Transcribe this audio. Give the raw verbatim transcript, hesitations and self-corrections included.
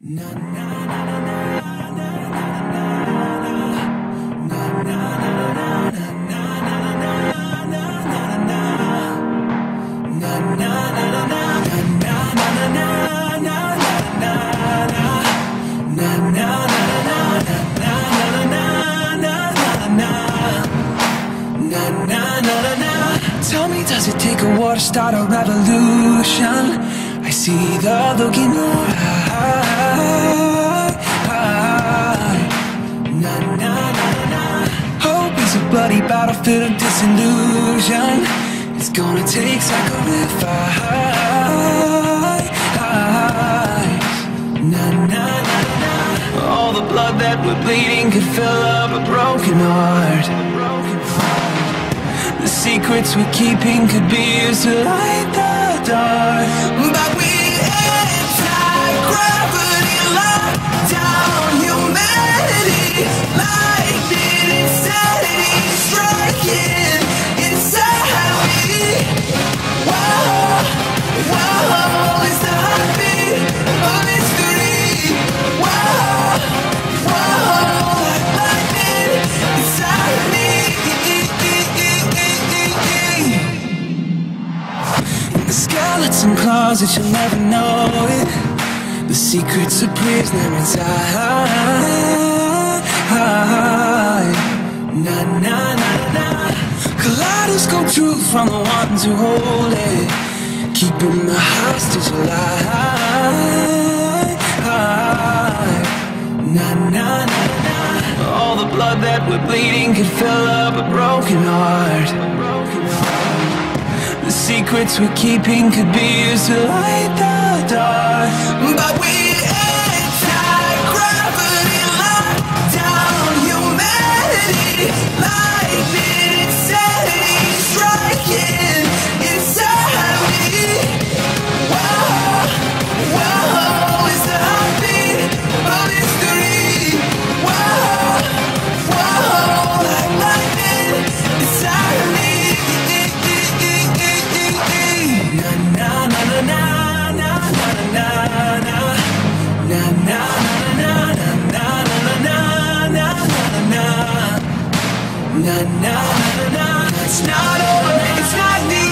Tell me, does it take a war to start a revolution? I see the look in your eye. Na, na, na, na. Hope is a bloody battlefield of disillusion. It's gonna take sacrifice. Na, na, na, na. All the blood that we're bleeding could fill up a broken heart. The secrets we're keeping could be used to light the dark. But we anti-gravity lock down humanity. Lightning insanity striking inside me. Whoa, whoa, it's the heartbeat of history. Whoa, whoa, like lightning inside me. The skeleton closet, you'll never know it. The secrets of prisoner inside. Na na na na. Kaleidoscope truth from the ones who hold it, keeping the hostage alive. Na na na na. All the blood that we're bleeding could fill up a broken heart. The secrets we're keeping could be used to light the dark. But we anti-gravity lock down humanity. Lightning insanity striking inside me. Whoa, whoa, it's the heartbeat of history. Whoa, whoa, like lightning inside me. Na na na na, it's not over, it's not the